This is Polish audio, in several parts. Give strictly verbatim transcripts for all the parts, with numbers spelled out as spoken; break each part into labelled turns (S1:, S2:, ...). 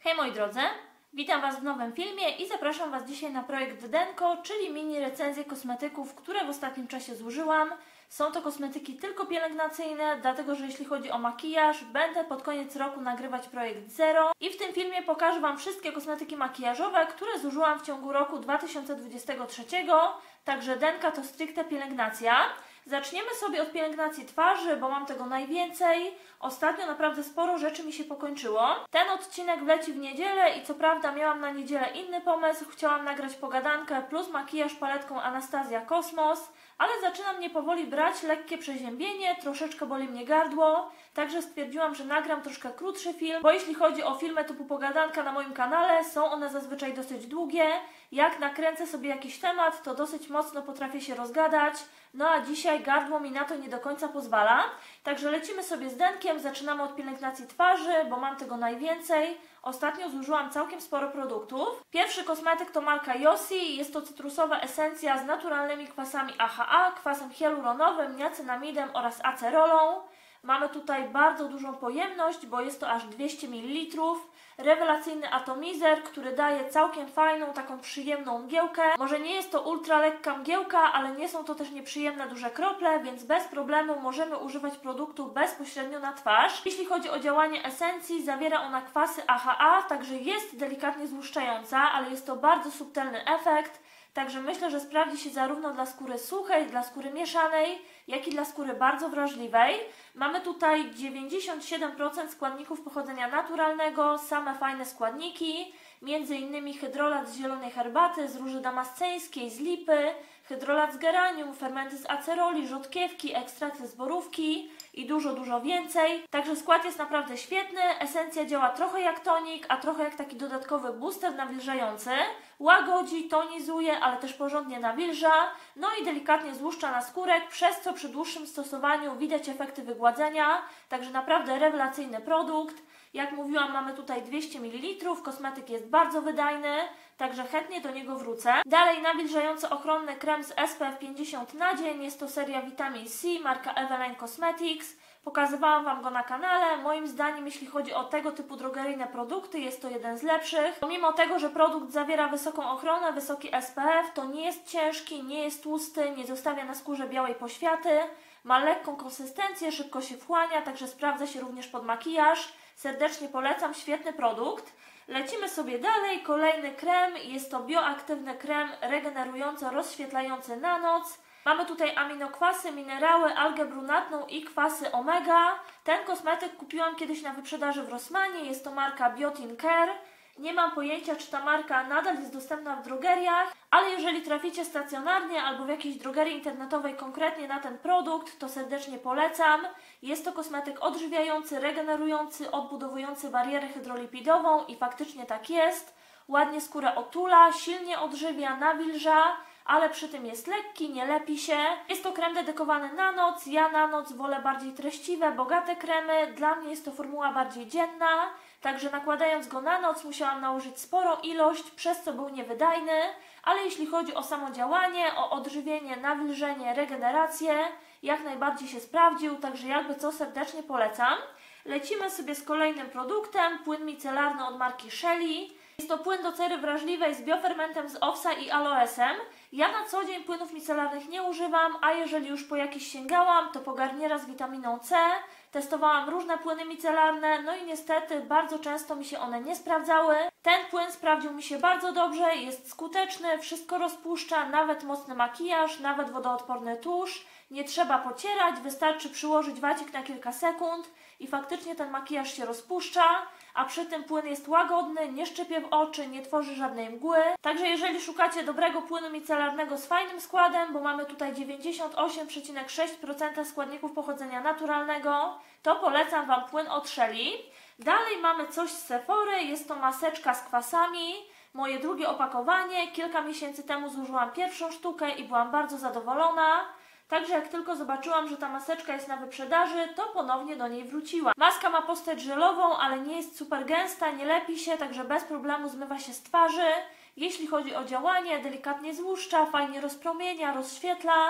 S1: Hej moi drodzy, witam Was w nowym filmie i zapraszam Was dzisiaj na projekt Denko, czyli mini recenzję kosmetyków, które w ostatnim czasie zużyłam. Są to kosmetyki tylko pielęgnacyjne, dlatego że jeśli chodzi o makijaż, będę pod koniec roku nagrywać projekt Zero i w tym filmie pokażę Wam wszystkie kosmetyki makijażowe, które zużyłam w ciągu roku dwa tysiące dwudziestego trzeciego, także Denka to stricte pielęgnacja. Zaczniemy sobie od pielęgnacji twarzy, bo mam tego najwięcej. Ostatnio naprawdę sporo rzeczy mi się pokończyło. Ten odcinek wleci w niedzielę i co prawda miałam na niedzielę inny pomysł. Chciałam nagrać pogadankę plus makijaż paletką Anastasia Cosmos, ale zaczyna mnie powoli brać lekkie przeziębienie, troszeczkę boli mnie gardło, także stwierdziłam, że nagram troszkę krótszy film, bo jeśli chodzi o filmy typu pogadanka na moim kanale, są one zazwyczaj dosyć długie. Jak nakręcę sobie jakiś temat, to dosyć mocno potrafię się rozgadać, no a dzisiaj gardło mi na to nie do końca pozwala. Także lecimy sobie z Denkiem, zaczynamy od pielęgnacji twarzy, bo mam tego najwięcej. Ostatnio zużyłam całkiem sporo produktów. Pierwszy kosmetyk to marka Yossi, jest to cytrusowa esencja z naturalnymi kwasami A H A, kwasem hialuronowym, niacinamidem oraz acerolą. Mamy tutaj bardzo dużą pojemność, bo jest to aż dwieście mililitrów. Rewelacyjny atomizer, który daje całkiem fajną, taką przyjemną mgiełkę. Może nie jest to ultra lekka mgiełka, ale nie są to też nieprzyjemne duże krople, więc bez problemu możemy używać produktu bezpośrednio na twarz. Jeśli chodzi o działanie esencji, zawiera ona kwasy A H A, także jest delikatnie złuszczająca, ale jest to bardzo subtelny efekt. Także myślę, że sprawdzi się zarówno dla skóry suchej, dla skóry mieszanej, jak i dla skóry bardzo wrażliwej. Mamy tutaj dziewięćdziesiąt siedem procent składników pochodzenia naturalnego, same fajne składniki, między innymi hydrolat z zielonej herbaty, z róży damasceńskiej, z lipy, hydrolat z geranium, fermenty z aceroli, rzodkiewki, ekstrakty z borówki i dużo, dużo więcej. Także skład jest naprawdę świetny, esencja działa trochę jak tonik, a trochę jak taki dodatkowy booster nawilżający. Łagodzi, tonizuje, ale też porządnie nawilża, no i delikatnie złuszcza naskórek, przez co przy dłuższym stosowaniu widać efekty wygładzenia, także naprawdę rewelacyjny produkt. Jak mówiłam, mamy tutaj dwieście mililitrów, kosmetyk jest bardzo wydajny, także chętnie do niego wrócę. Dalej nawilżający ochronny krem z S P F pięćdziesiąt na dzień, jest to seria Vitamin C, marka Eveline Cosmetics. Pokazywałam Wam go na kanale. Moim zdaniem, jeśli chodzi o tego typu drogeryjne produkty, jest to jeden z lepszych. Pomimo tego, że produkt zawiera wysoką ochronę, wysoki S P F, to nie jest ciężki, nie jest tłusty, nie zostawia na skórze białej poświaty. Ma lekką konsystencję, szybko się wchłania, także sprawdza się również pod makijaż. Serdecznie polecam, świetny produkt. Lecimy sobie dalej. Kolejny krem, jest to bioaktywny krem regenerująco-rozświetlający na noc. Mamy tutaj aminokwasy, minerały, algę brunatną i kwasy omega. Ten kosmetyk kupiłam kiedyś na wyprzedaży w Rossmanie, jest to marka Biotin Care. Nie mam pojęcia, czy ta marka nadal jest dostępna w drogeriach, ale jeżeli traficie stacjonarnie albo w jakiejś drogerii internetowej konkretnie na ten produkt, to serdecznie polecam. Jest to kosmetyk odżywiający, regenerujący, odbudowujący barierę hydrolipidową i faktycznie tak jest. Ładnie skórę otula, silnie odżywia, nawilża, ale przy tym jest lekki, nie lepi się. Jest to krem dedykowany na noc. Ja na noc wolę bardziej treściwe, bogate kremy. Dla mnie jest to formuła bardziej dzienna, także nakładając go na noc musiałam nałożyć sporą ilość, przez co był niewydajny, ale jeśli chodzi o samo działanie, o odżywienie, nawilżenie, regenerację, jak najbardziej się sprawdził, także jakby co serdecznie polecam. Lecimy sobie z kolejnym produktem, płyn micelarny od marki Shelly. Jest to płyn do cery wrażliwej z biofermentem z owsa i aloesem. Ja na co dzień płynów micelarnych nie używam, a jeżeli już po jakiś sięgałam, to po Garniera z witaminą C. Testowałam różne płyny micelarne, no i niestety bardzo często mi się one nie sprawdzały. Ten płyn sprawdził mi się bardzo dobrze, jest skuteczny, wszystko rozpuszcza, nawet mocny makijaż, nawet wodoodporny tusz. Nie trzeba pocierać, wystarczy przyłożyć wacik na kilka sekund i faktycznie ten makijaż się rozpuszcza, a przy tym płyn jest łagodny, nie szczypie w oczy, nie tworzy żadnej mgły. Także jeżeli szukacie dobrego płynu micelarnego z fajnym składem, bo mamy tutaj dziewięćdziesiąt osiem przecinek sześć procent składników pochodzenia naturalnego, to polecam Wam płyn od Shelly. Dalej mamy coś z Sephory, jest to maseczka z kwasami. Moje drugie opakowanie, kilka miesięcy temu zużyłam pierwszą sztukę i byłam bardzo zadowolona. Także jak tylko zobaczyłam, że ta maseczka jest na wyprzedaży, to ponownie do niej wróciłam. Maska ma postać żelową, ale nie jest super gęsta, nie lepi się, także bez problemu zmywa się z twarzy. Jeśli chodzi o działanie, delikatnie złuszcza, fajnie rozpromienia, rozświetla.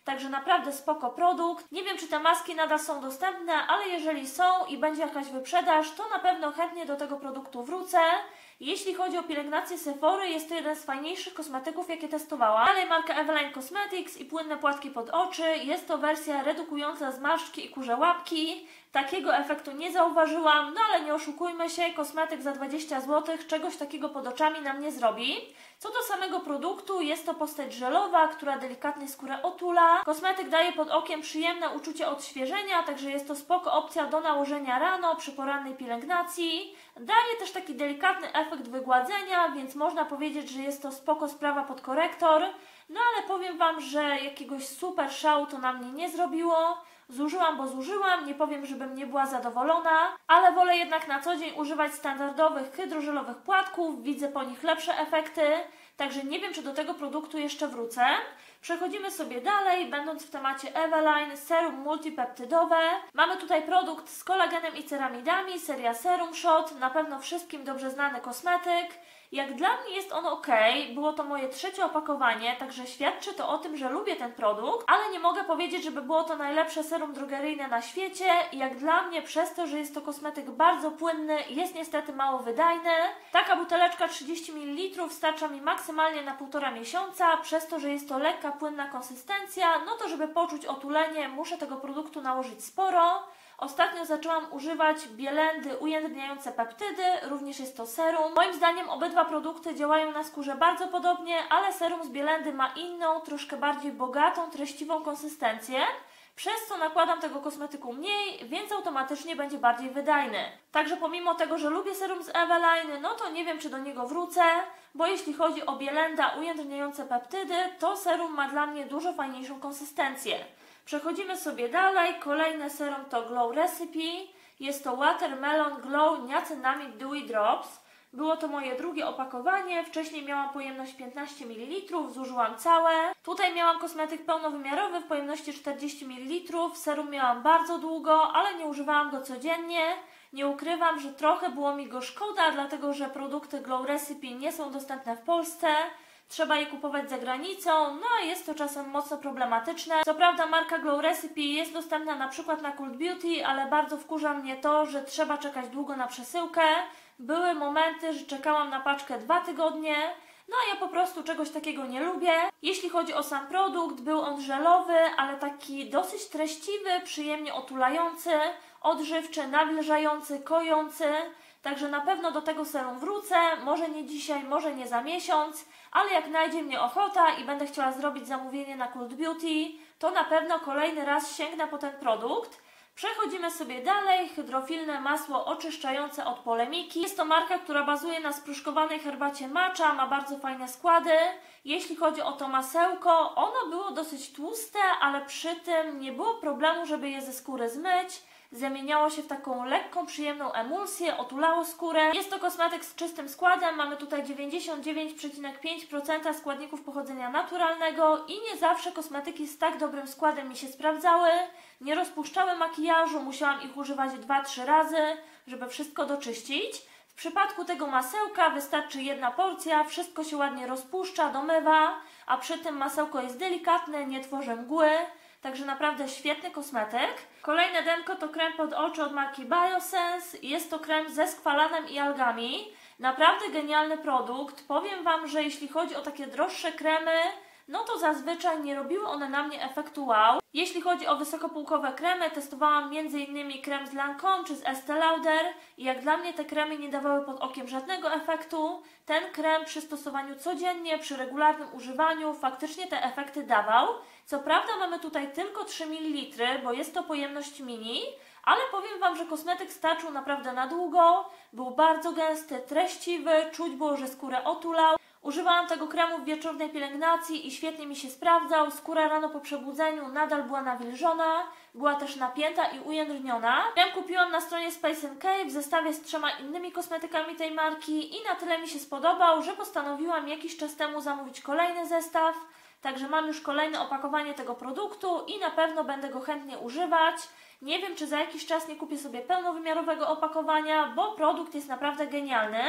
S1: Także naprawdę spoko produkt. Nie wiem, czy te maski nadal są dostępne, ale jeżeli są i będzie jakaś wyprzedaż, to na pewno chętnie do tego produktu wrócę. Jeśli chodzi o pielęgnację Sephory, jest to jeden z fajniejszych kosmetyków, jakie testowałam. Dalej marka Eveline Cosmetics i płynne płatki pod oczy. Jest to wersja redukująca zmarszczki i kurze łapki. Takiego efektu nie zauważyłam, no ale nie oszukujmy się, kosmetyk za dwadzieścia złotych czegoś takiego pod oczami nam nie zrobi. Co do samego produktu, jest to postać żelowa, która delikatnie skórę otula. Kosmetyk daje pod okiem przyjemne uczucie odświeżenia, także jest to spoko opcja do nałożenia rano przy porannej pielęgnacji. Daje też taki delikatny efekt wygładzenia, więc można powiedzieć, że jest to spoko sprawa pod korektor. No ale powiem Wam, że jakiegoś super szału to na mnie nie zrobiło. Zużyłam, bo zużyłam, nie powiem, żebym nie była zadowolona, ale wolę jednak na co dzień używać standardowych hydrożelowych płatków, widzę po nich lepsze efekty, także nie wiem, czy do tego produktu jeszcze wrócę. Przechodzimy sobie dalej, będąc w temacie Eveline, serum multipeptydowe. Mamy tutaj produkt z kolagenem i ceramidami, seria Serum Shot, na pewno wszystkim dobrze znany kosmetyk. Jak dla mnie jest on ok, było to moje trzecie opakowanie, także świadczy to o tym, że lubię ten produkt, ale nie mogę powiedzieć, żeby było to najlepsze serum drogeryjne na świecie. Jak dla mnie, przez to, że jest to kosmetyk bardzo płynny, jest niestety mało wydajny. Taka buteleczka trzydzieści mililitrów starcza mi maksymalnie na półtora miesiąca, przez to, że jest to lekka, płynna konsystencja, no to żeby poczuć otulenie, muszę tego produktu nałożyć sporo. Ostatnio zaczęłam używać bielendy ujędrniające peptydy, również jest to serum. Moim zdaniem obydwa produkty działają na skórze bardzo podobnie, ale serum z bielendy ma inną, troszkę bardziej bogatą, treściwą konsystencję, przez co nakładam tego kosmetyku mniej, więc automatycznie będzie bardziej wydajny. Także pomimo tego, że lubię serum z Eveline, no to nie wiem, czy do niego wrócę, bo jeśli chodzi o bielenda ujędrniające peptydy, to serum ma dla mnie dużo fajniejszą konsystencję. Przechodzimy sobie dalej. Kolejne serum to Glow Recipe. Jest to Watermelon Glow Niacinamide Dewy Drops. Było to moje drugie opakowanie. Wcześniej miałam pojemność piętnaście mililitrów, zużyłam całe. Tutaj miałam kosmetyk pełnowymiarowy w pojemności czterdzieści mililitrów. Serum miałam bardzo długo, ale nie używałam go codziennie. Nie ukrywam, że trochę było mi go szkoda, dlatego że produkty Glow Recipe nie są dostępne w Polsce. Trzeba je kupować za granicą, no a jest to czasem mocno problematyczne. Co prawda marka Glow Recipe jest dostępna na przykład na Cult Beauty, ale bardzo wkurza mnie to, że trzeba czekać długo na przesyłkę. Były momenty, że czekałam na paczkę dwa tygodnie, no a ja po prostu czegoś takiego nie lubię. Jeśli chodzi o sam produkt, był on żelowy, ale taki dosyć treściwy, przyjemnie otulający, odżywczy, nawilżający, kojący. Także na pewno do tego serum wrócę, może nie dzisiaj, może nie za miesiąc, ale jak najdzie mnie ochota i będę chciała zrobić zamówienie na Cult Beauty, to na pewno kolejny raz sięgnę po ten produkt. Przechodzimy sobie dalej. Hydrofilne masło oczyszczające od polemiki. Jest to marka, która bazuje na spruszkowanej herbacie matcha, ma bardzo fajne składy. Jeśli chodzi o to masełko, ono było dosyć tłuste, ale przy tym nie było problemu, żeby je ze skóry zmyć. Zamieniało się w taką lekką, przyjemną emulsję, otulało skórę. Jest to kosmetyk z czystym składem, mamy tutaj dziewięćdziesiąt dziewięć przecinek pięć procent składników pochodzenia naturalnego i nie zawsze kosmetyki z tak dobrym składem mi się sprawdzały. Nie rozpuszczały makijażu, musiałam ich używać dwa trzy razy, żeby wszystko doczyścić. W przypadku tego masełka wystarczy jedna porcja, wszystko się ładnie rozpuszcza, domywa, a przy tym masełko jest delikatne, nie tworzy mgły. Także naprawdę świetny kosmetyk. Kolejne denko to krem pod oczy od marki Biosense. Jest to krem ze skwalanem i algami. Naprawdę genialny produkt. Powiem Wam, że jeśli chodzi o takie droższe kremy, no to zazwyczaj nie robiły one na mnie efektu wow. Jeśli chodzi o wysokopółkowe kremy, testowałam między innymi krem z Lancome czy z Estée Lauder i jak dla mnie te kremy nie dawały pod okiem żadnego efektu. Ten krem przy stosowaniu codziennie, przy regularnym używaniu faktycznie te efekty dawał. Co prawda mamy tutaj tylko trzy mililitry, bo jest to pojemność mini, ale powiem Wam, że kosmetyk starczył naprawdę na długo. Był bardzo gęsty, treściwy, czuć było, że skórę otulał. Używałam tego kremu w wieczornej pielęgnacji i świetnie mi się sprawdzał. Skóra rano po przebudzeniu nadal była nawilżona, była też napięta i ujędrniona. Krem kupiłam na stronie Space and Cave w zestawie z trzema innymi kosmetykami tej marki i na tyle mi się spodobał, że postanowiłam jakiś czas temu zamówić kolejny zestaw. Także mam już kolejne opakowanie tego produktu i na pewno będę go chętnie używać. Nie wiem, czy za jakiś czas nie kupię sobie pełnowymiarowego opakowania, bo produkt jest naprawdę genialny.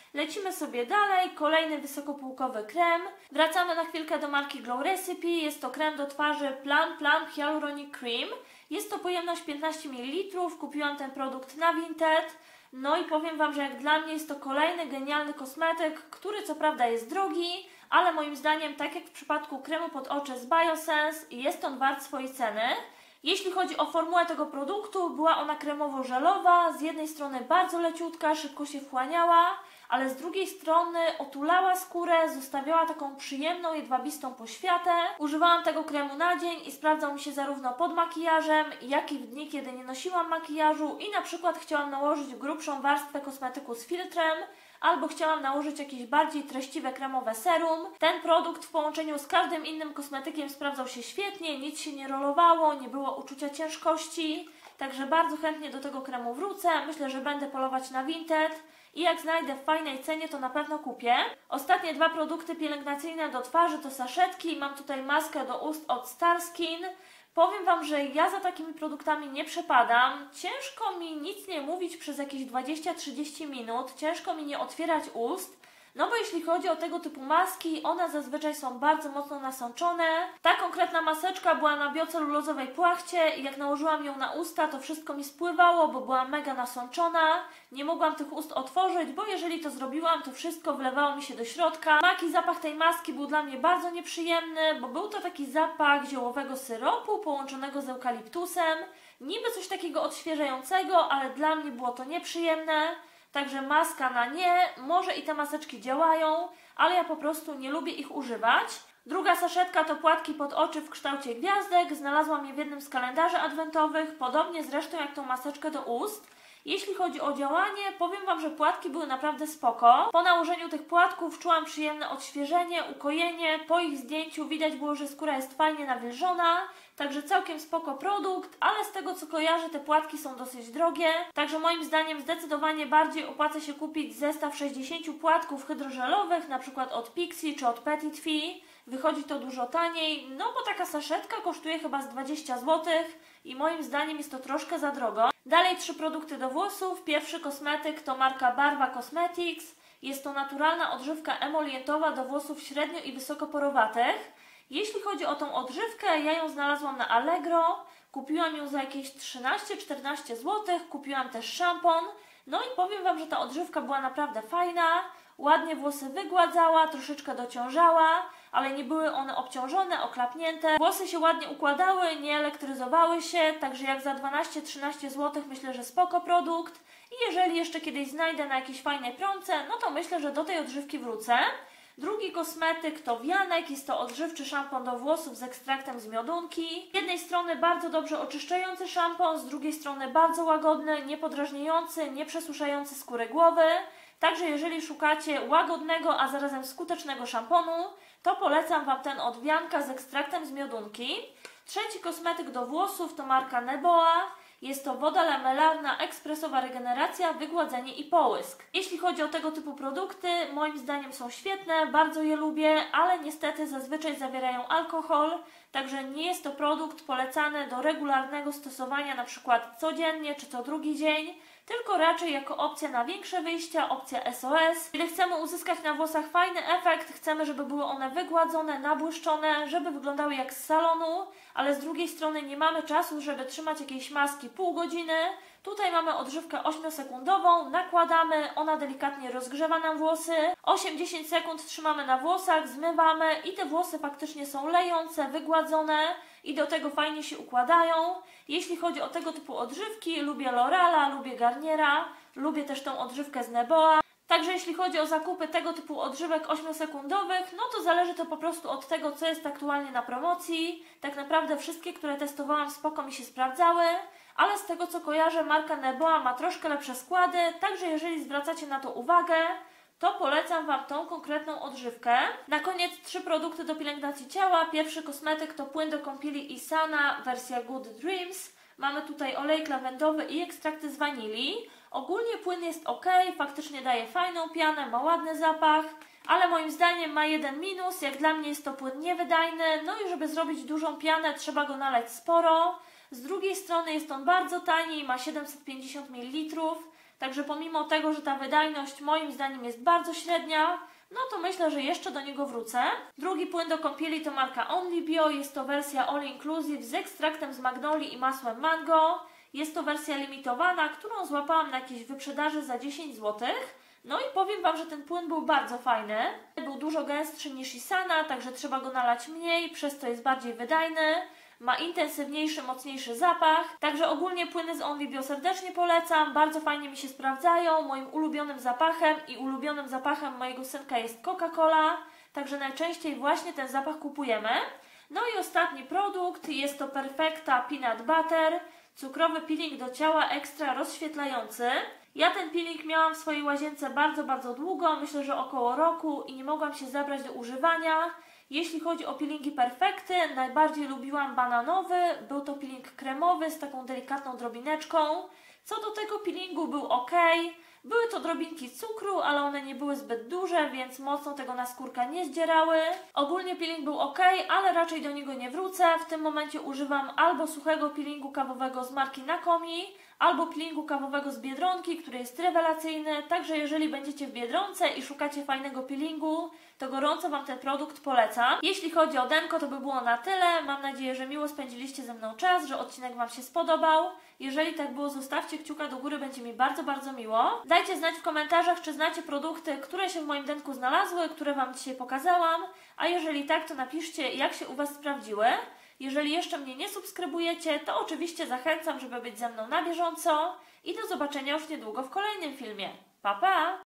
S1: Lecimy sobie dalej, kolejny wysokopółkowy krem. Wracamy na chwilkę do marki Glow Recipe. Jest to krem do twarzy Plum Plump Hyaluronic Cream. Jest to pojemność piętnaście mililitrów. Kupiłam ten produkt na Vinted. No i powiem Wam, że jak dla mnie jest to kolejny genialny kosmetyk, który co prawda jest drogi, ale moim zdaniem, tak jak w przypadku kremu pod oczy z Biosense, jest on wart swojej ceny. Jeśli chodzi o formułę tego produktu, była ona kremowo-żelowa, z jednej strony bardzo leciutka, szybko się wchłaniała, ale z drugiej strony otulała skórę, zostawiała taką przyjemną, jedwabistą poświatę. Używałam tego kremu na dzień i sprawdzał mi się zarówno pod makijażem, jak i w dni, kiedy nie nosiłam makijażu i na przykład chciałam nałożyć grubszą warstwę kosmetyku z filtrem, albo chciałam nałożyć jakieś bardziej treściwe kremowe serum. Ten produkt w połączeniu z każdym innym kosmetykiem sprawdzał się świetnie, nic się nie rolowało, nie było uczucia ciężkości, także bardzo chętnie do tego kremu wrócę. Myślę, że będę polować na Vinted i jak znajdę w fajnej cenie, to na pewno kupię. Ostatnie dwa produkty pielęgnacyjne do twarzy to saszetki. Mam tutaj maskę do ust od Starskin. Powiem Wam, że ja za takimi produktami nie przepadam. Ciężko mi nic nie mówić przez jakieś dwadzieścia trzydzieści minut. Ciężko mi nie otwierać ust. No bo jeśli chodzi o tego typu maski, one zazwyczaj są bardzo mocno nasączone. Ta konkretna maseczka była na biocelulozowej płachcie i jak nałożyłam ją na usta, to wszystko mi spływało, bo była mega nasączona. Nie mogłam tych ust otworzyć, bo jeżeli to zrobiłam, to wszystko wlewało mi się do środka. Smak i zapach tej maski był dla mnie bardzo nieprzyjemny, bo był to taki zapach ziołowego syropu połączonego z eukaliptusem. Niby coś takiego odświeżającego, ale dla mnie było to nieprzyjemne. Także maska na nie, może i te maseczki działają, ale ja po prostu nie lubię ich używać. Druga saszetka to płatki pod oczy w kształcie gwiazdek. Znalazłam je w jednym z kalendarzy adwentowych, podobnie zresztą jak tą maseczkę do ust. Jeśli chodzi o działanie, powiem Wam, że płatki były naprawdę spoko. Po nałożeniu tych płatków czułam przyjemne odświeżenie, ukojenie. Po ich zdjęciu widać było, że skóra jest fajnie nawilżona. Także całkiem spoko produkt, ale z tego co kojarzę, te płatki są dosyć drogie. Także moim zdaniem zdecydowanie bardziej opłaca się kupić zestaw sześćdziesięciu płatków hydrożelowych, na przykład od Pixi czy od Petit Fee. Wychodzi to dużo taniej, no bo taka saszetka kosztuje chyba z dwadzieścia złotych i moim zdaniem jest to troszkę za drogo. Dalej trzy produkty do włosów. Pierwszy kosmetyk to marka Barva Cosmetics. Jest to naturalna odżywka emolientowa do włosów średnio i wysokoporowatych. Jeśli chodzi o tą odżywkę, ja ją znalazłam na Allegro. Kupiłam ją za jakieś trzynaście czternaście złotych. Kupiłam też szampon. No i powiem Wam, że ta odżywka była naprawdę fajna. Ładnie włosy wygładzała, troszeczkę dociążała, ale nie były one obciążone, oklapnięte. Włosy się ładnie układały, nie elektryzowały się, także jak za dwanaście trzynaście złotych myślę, że spoko produkt. I jeżeli jeszcze kiedyś znajdę na jakiejś fajnej promce, no to myślę, że do tej odżywki wrócę. Drugi kosmetyk to wianek, jest to odżywczy szampon do włosów z ekstraktem z miodunki. Z jednej strony bardzo dobrze oczyszczający szampon, z drugiej strony bardzo łagodny, niepodrażniający, nieprzesuszający skóry głowy. Także jeżeli szukacie łagodnego, a zarazem skutecznego szamponu, to polecam Wam ten od wianka z ekstraktem z miodunki. Trzeci kosmetyk do włosów to marka Neboa. Jest to woda lamelarna, ekspresowa regeneracja, wygładzenie i połysk. Jeśli chodzi o tego typu produkty, moim zdaniem są świetne, bardzo je lubię, ale niestety zazwyczaj zawierają alkohol, także nie jest to produkt polecany do regularnego stosowania, na przykład codziennie czy co drugi dzień, tylko raczej jako opcja na większe wyjścia, opcja S O S. Kiedy chcemy uzyskać na włosach fajny efekt, chcemy, żeby były one wygładzone, nabłyszczone, żeby wyglądały jak z salonu, ale z drugiej strony nie mamy czasu, żeby trzymać jakiejś maski pół godziny. Tutaj mamy odżywkę ośmiosekundową, nakładamy, ona delikatnie rozgrzewa nam włosy. osiem do dziesięciu sekund trzymamy na włosach, zmywamy i te włosy faktycznie są lejące, wygładzone i do tego fajnie się układają. Jeśli chodzi o tego typu odżywki, lubię L'Oreala, lubię Garniera, lubię też tą odżywkę z Neboa. Także jeśli chodzi o zakupy tego typu odżywek ośmiosekundowych, no to zależy to po prostu od tego, co jest aktualnie na promocji. Tak naprawdę wszystkie, które testowałam, spoko mi się sprawdzały, ale z tego co kojarzę, marka Neboa ma troszkę lepsze składy, także jeżeli zwracacie na to uwagę, to polecam Wam tą konkretną odżywkę. Na koniec trzy produkty do pielęgnacji ciała. Pierwszy kosmetyk to płyn do kąpieli Isana, wersja Good Dreams. Mamy tutaj olejek lawendowy i ekstrakty z wanilii. Ogólnie płyn jest ok, faktycznie daje fajną pianę, ma ładny zapach, ale moim zdaniem ma jeden minus. Jak dla mnie jest to płyn niewydajny, no i żeby zrobić dużą pianę, trzeba go nalać sporo. Z drugiej strony jest on bardzo tani, ma siedemset pięćdziesiąt mililitrów. Także pomimo tego, że ta wydajność moim zdaniem jest bardzo średnia, no to myślę, że jeszcze do niego wrócę. Drugi płyn do kąpieli to marka Only Bio. Jest to wersja All Inclusive z ekstraktem z magnolii i masłem mango. Jest to wersja limitowana, którą złapałam na jakiejś wyprzedaży za dziesięć złotych. No i powiem Wam, że ten płyn był bardzo fajny. Był dużo gęstszy niż Isana, także trzeba go nalać mniej, przez to jest bardziej wydajny. Ma intensywniejszy, mocniejszy zapach. Także ogólnie płyny z Only Bio serdecznie polecam. Bardzo fajnie mi się sprawdzają. Moim ulubionym zapachem i ulubionym zapachem mojego synka jest Coca-Cola. Także najczęściej właśnie ten zapach kupujemy. No i ostatni produkt jest to Perfecta Peanut Butter. Cukrowy peeling do ciała ekstra rozświetlający. Ja ten peeling miałam w swojej łazience bardzo, bardzo długo. Myślę, że około roku i nie mogłam się zabrać do używania. Jeśli chodzi o peelingi Perfekty, najbardziej lubiłam bananowy. Był to peeling kremowy z taką delikatną drobineczką. Co do tego peelingu był ok. Były to drobinki cukru, ale one nie były zbyt duże, więc mocno tego na skórka nie zdzierały. Ogólnie peeling był ok, ale raczej do niego nie wrócę. W tym momencie używam albo suchego peelingu kawowego z marki Nakomi, albo peelingu kawowego z Biedronki, który jest rewelacyjny. Także jeżeli będziecie w Biedronce i szukacie fajnego peelingu, to gorąco Wam ten produkt polecam. Jeśli chodzi o denko, to by było na tyle. Mam nadzieję, że miło spędziliście ze mną czas, że odcinek Wam się spodobał. Jeżeli tak było, zostawcie kciuka do góry, będzie mi bardzo, bardzo miło. Dajcie znać w komentarzach, czy znacie produkty, które się w moim denku znalazły, które Wam dzisiaj pokazałam. A jeżeli tak, to napiszcie, jak się u Was sprawdziły. Jeżeli jeszcze mnie nie subskrybujecie, to oczywiście zachęcam, żeby być ze mną na bieżąco. I do zobaczenia już niedługo w kolejnym filmie. Pa, pa!